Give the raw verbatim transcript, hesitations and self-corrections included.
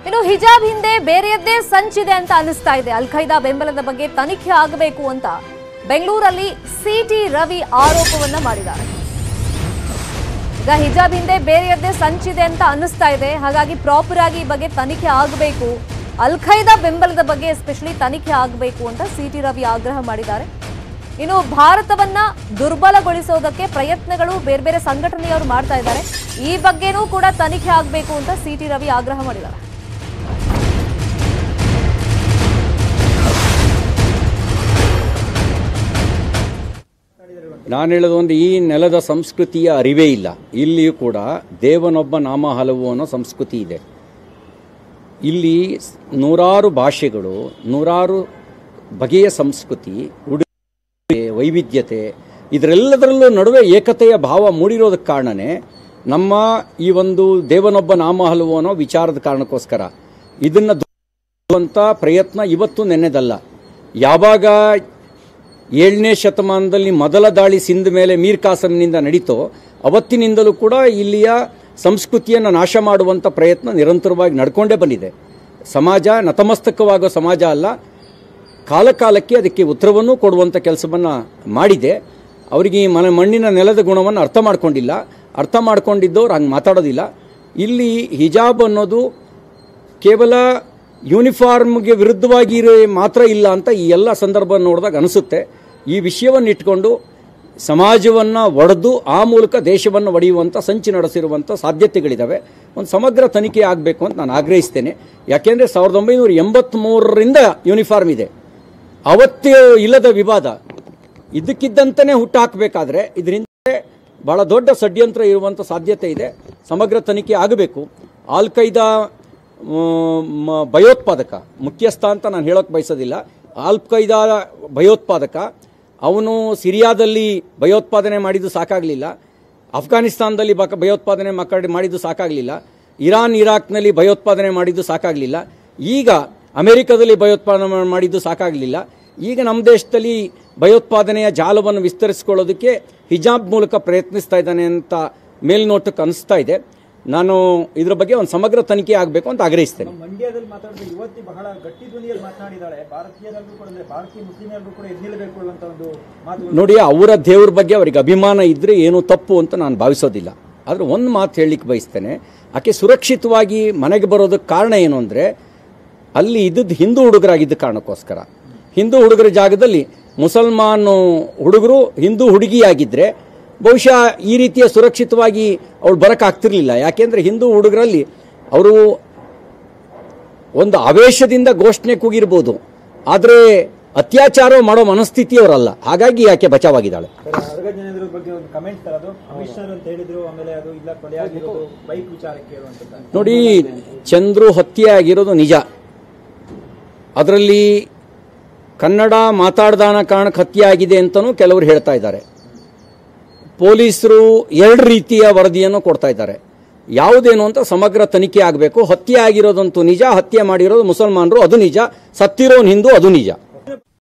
ಇನ್ನು ಹಿಜಾಬ್ ಹಿಂದೆ ಬೇರೆಯದ್ದೇ ಸಂಚಿದೆ ಅಂತ ಅನಿಸ್ತಾ ಇದೆ. ಅಲ್ ಖೈದಾ ಬೆಂಬಲದ ಬಗ್ಗೆ ತನಿಖೆ ಆಗಬೇಕು ಅಂತ ಬೆಂಗಳೂರಲ್ಲಿ ಸಿಟಿ ರವಿ ಆರೋಪವನ್ನ ಮಾಡಿದ್ದಾರೆ. ಈಗ ಹಿಜಾಬ್ ಹಿಂದೆ ಬೇರೆಯದ್ದೇ ಸಂಚಿದೆ ಅಂತ ಅನಿಸ್ತಾ ಇದೆ, ಹಾಗಾಗಿ ಪ್ರಾಪರ್ ಆಗಿ ಈ ಬಗ್ಗೆ ತನಿಖೆ ಆಗಬೇಕು, ಅಲ್ ಖೈದಾ ಬೆಂಬಲದ ಬಗ್ಗೆ ಎಸ್ಪೆಷಲಿ ತನಿಖೆ ಆಗಬೇಕು ಅಂತ ಸಿಟಿ ರವಿ ಆಗ್ರಹ ಮಾಡಿದ್ದಾರೆ. ಇನ್ನು ಭಾರತವನ್ನ ದುರ್ಬಲಗೊಳಿಸೋದಕ್ಕೆ ಪ್ರಯತ್ನಗಳು ಬೇರೆ ಬೇರೆ ಸಂಘಟನೆಯವರು ಮಾಡ್ತಾ ಇದ್ದಾರೆ, ಈ ಬಗ್ಗೆನೂ ಕೂಡ ತನಿಖೆ ಆಗಬೇಕು ಅಂತ ಸಿಟಿ ರವಿ ಆಗ್ರಹ ಮಾಡಿದ್ದಾರೆ. ನಾನು ಹೇಳೋದು ಒಂದು, ಈ ನೆಲದ ಸಂಸ್ಕೃತಿಯ ಅರಿವೇ ಇಲ್ಲ. ಇಲ್ಲಿಯೂ ಕೂಡ ದೇವನೊಬ್ಬ ನಾಮ ಹಲವು ಅನ್ನೋ ಸಂಸ್ಕೃತಿ ಇದೆ. ಇಲ್ಲಿ ನೂರಾರು ಭಾಷೆಗಳು, ನೂರಾರು ಬಗೆಯ ಸಂಸ್ಕೃತಿ, ಉಡುಗೆ, ವೈವಿಧ್ಯತೆ, ಇದರೆಲ್ಲದರಲ್ಲೂ ನಡುವೆ ಏಕತೆಯ ಭಾವ ಮೂಡಿರೋದಕ್ಕೆ ಕಾರಣನೇ ನಮ್ಮ ಈ ಒಂದು ದೇವನೊಬ್ಬ ನಾಮ ಹಲವು ಅನ್ನೋ ವಿಚಾರದ ಕಾರಣಕ್ಕೋಸ್ಕರ. ಇದನ್ನು ದುರುವಂಥ ಪ್ರಯತ್ನ ಇವತ್ತು ನೆನ್ನೆದಲ್ಲ. ಯಾವಾಗ ಏಳನೇ ಶತಮಾನದಲ್ಲಿ ಮೊದಲ ದಾಳಿ ಸಿಂಧ್ ಮೇಲೆ ಮೀರ್ ಕಾಸಂನಿಂದ ನಡೀತೋ ಅವತ್ತಿನಿಂದಲೂ ಕೂಡ ಇಲ್ಲಿಯ ಸಂಸ್ಕೃತಿಯನ್ನು ನಾಶ ಮಾಡುವಂಥ ಪ್ರಯತ್ನ ನಿರಂತರವಾಗಿ ನಡ್ಕೊಂಡೇ ಬಂದಿದೆ. ಸಮಾಜ ನತಮಸ್ತಕವಾಗೋ ಸಮಾಜ ಅಲ್ಲ, ಕಾಲಕಾಲಕ್ಕೆ ಅದಕ್ಕೆ ಉತ್ತರವನ್ನು ಕೊಡುವಂಥ ಕೆಲಸವನ್ನು ಮಾಡಿದೆ. ಅವರಿಗೆ ಈ ಮನೆ ಮಣ್ಣಿನ ನೆಲದ ಗುಣವನ್ನು ಅರ್ಥ ಮಾಡ್ಕೊಂಡಿಲ್ಲ. ಅರ್ಥ ಮಾಡ್ಕೊಂಡಿದ್ದವ್ರು ಹಂಗೆ ಮಾತಾಡೋದಿಲ್ಲ. ಇಲ್ಲಿ ಹಿಜಾಬ್ ಅನ್ನೋದು ಕೇವಲ ಯೂನಿಫಾರ್ಮ್ಗೆ ವಿರುದ್ಧವಾಗಿ ಮಾತ್ರ ಇಲ್ಲ ಅಂತ ಈ ಎಲ್ಲ ಸಂದರ್ಭ ನೋಡಿದಾಗ ಅನಿಸುತ್ತೆ. ಈ ವಿಷಯವನ್ನು ಇಟ್ಕೊಂಡು ಸಮಾಜವನ್ನು ಒಡೆದು ಆ ಮೂಲಕ ದೇಶವನ್ನು ಒಡೆಯುವಂಥ ಸಂಚು ನಡೆಸಿರುವಂಥ ಸಾಧ್ಯತೆಗಳಿದ್ದಾವೆ. ಒಂದು ಸಮಗ್ರ ತನಿಖೆ ಆಗಬೇಕು ಅಂತ ನಾನು ಆಗ್ರಹಿಸ್ತೇನೆ. ಯಾಕೆಂದರೆ ಸಾವಿರದ ಒಂಬೈನೂರ ಎಂಬತ್ತ್ಮೂರರಿಂದ ಯೂನಿಫಾರ್ಮ್ ಇದೆ, ಅವತ್ತೇ ಇಲ್ಲದ ವಿವಾದ ಇದಕ್ಕಿದ್ದಂತಲೇ ಹುಟ್ಟು ಹಾಕಬೇಕಾದ್ರೆ ಇದರಿಂದ ಬಹಳ ದೊಡ್ಡ ಷಡ್ಯಂತ್ರ ಇರುವಂಥ ಸಾಧ್ಯತೆ ಇದೆ. ಸಮಗ್ರ ತನಿಖೆ ಆಗಬೇಕು. ಅಲ್ ಖೈದಾ ಭಯೋತ್ಪಾದಕ ಮುಖ್ಯಸ್ಥ ಅಂತ ನಾನು ಹೇಳೋಕೆ ಬಯಸೋದಿಲ್ಲ. ಅಲ್ ಖೈದಾ ಭಯೋತ್ಪಾದಕ ಅವನು ಸಿರಿಯಾದಲ್ಲಿ ಭಯೋತ್ಪಾದನೆ ಮಾಡಿದ್ದು ಸಾಕಾಗಲಿಲ್ಲ, ಅಫ್ಘಾನಿಸ್ತಾನದಲ್ಲಿ ಭಯೋತ್ಪಾದನೆ ಮಾಡಿದ್ದು ಸಾಕಾಗಲಿಲ್ಲ, ಇರಾನ್ ಇರಾಕ್ನಲ್ಲಿ ಭಯೋತ್ಪಾದನೆ ಮಾಡಿದ್ದು ಸಾಕಾಗಲಿಲ್ಲ, ಈಗ ಅಮೆರಿಕದಲ್ಲಿ ಭಯೋತ್ಪಾದನೆ ಮಾಡಿದ್ದು ಸಾಕಾಗಲಿಲ್ಲ, ಈಗ ನಮ್ಮ ದೇಶದಲ್ಲಿ ಭಯೋತ್ಪಾದನೆಯ ಜಾಲವನ್ನು ವಿಸ್ತರಿಸಿಕೊಳ್ಳೋದಕ್ಕೆ ಹಿಜಾಬ್ ಮೂಲಕ ಪ್ರಯತ್ನಿಸ್ತಾ ಇದ್ದಾನೆ ಅಂತ ಮೇಲ್ನೋಟಕ್ಕೆ ಅನಿಸ್ತಾ ಇದೆ. ನಾನು ಇದರ ಬಗ್ಗೆ ಒಂದು ಸಮಗ್ರ ತನಿಖೆ ಆಗಬೇಕು ಅಂತ ಆಗ್ರಹಿಸ್ತೇನೆ. ಮಂಡ್ಯದಲ್ಲಿ ಮಾತಾಡಿದ ಯುವತಿ ಬಹಳ ಗಟ್ಟಿ ಧ್ವನಿಯಲ್ಲಿ ಮಾತನಾಡಿದ್ದಾಳೆ. ಭಾರತೀಯರಲ್ಲೂ ಕೂಡ ಭಾರತೀಯ ಮುಸ್ಲಿಮರಲ್ಲೂ ಕೂಡ ಎದ್ದಿಲ್ಲಬೇಕು ಅನ್ನುವಂತ ಒಂದು ಮಾತು. ನೋಡಿ, ಅವರ ದೇವ್ರ ಬಗ್ಗೆ ಅವರಿಗೆ ಅಭಿಮಾನ ಇದ್ರೆ ಏನು ತಪ್ಪು ಅಂತ ನಾನು ಭಾವಿಸೋದಿಲ್ಲ. ಆದರೆ ಒಂದು ಮಾತು ಹೇಳಲಿಕ್ಕೆ ಬಯಸ್ತೇನೆ, ಆಕೆ ಸುರಕ್ಷಿತವಾಗಿ ಮನೆಗೆ ಬರೋದಕ್ಕೆ ಕಾರಣ ಏನು ಅಂದರೆ ಅಲ್ಲಿ ಇದ್ದದ್ದು ಹಿಂದೂ ಹುಡುಗರಾಗಿದ್ದ ಕಾರಣಕ್ಕೋಸ್ಕರ. ಹಿಂದೂ ಹುಡುಗರ ಜಾಗದಲ್ಲಿ ಮುಸಲ್ಮಾನ್ ಹುಡುಗರು ಹಿಂದೂ ಹುಡುಗಿಯಾಗಿದ್ದರೆ ಬಹುಶಃ ಈ ರೀತಿಯ ಸುರಕ್ಷಿತವಾಗಿ ಅವಳು ಬರೋಕ್ಕಾಗ್ತಿರ್ಲಿಲ್ಲ. ಯಾಕೆಂದರೆ ಹಿಂದೂ ಹುಡುಗರಲ್ಲಿ ಅವರು ಒಂದು ಆವೇಶದಿಂದ ಘೋಷಣೆ ಕೂಗಿರ್ಬೋದು, ಆದರೆ ಅತ್ಯಾಚಾರ ಮಾಡೋ ಮನಸ್ಥಿತಿಯವರಲ್ಲ. ಹಾಗಾಗಿ ಯಾಕೆ ಬಚಾವಾಗಿದ್ದಾಳೆ. ನೋಡಿ, ಚಂದ್ರು ಹತ್ಯೆ ಆಗಿರೋದು ನಿಜ. ಅದರಲ್ಲಿ ಕನ್ನಡ ಮಾತಾಡ್ದಾನ ಕಾರಣಕ್ಕೆ ಹತ್ಯೆ ಆಗಿದೆ ಅಂತಲೂ ಕೆಲವರು ಹೇಳ್ತಾ ಇದ್ದಾರೆ. ಪೊಲೀಸರು ಎರಡು ರೀತಿಯ ವರದಿಯನ್ನು ಕೊಡ್ತಾ ಇದ್ದಾರೆ. ಯಾವುದೇನು ಅಂತ ಸಮಗ್ರ ತನಿಖೆ ಆಗಬೇಕು. ಹತ್ಯೆ ಆಗಿರೋದಂತೂ ನಿಜ, ಹತ್ಯೆ ಮಾಡಿರೋದು ಮುಸಲ್ಮಾನರು ಅದು ನಿಜ, ಸತ್ತಿರೋನು ಹಿಂದೂ ಅದು ನಿಜ.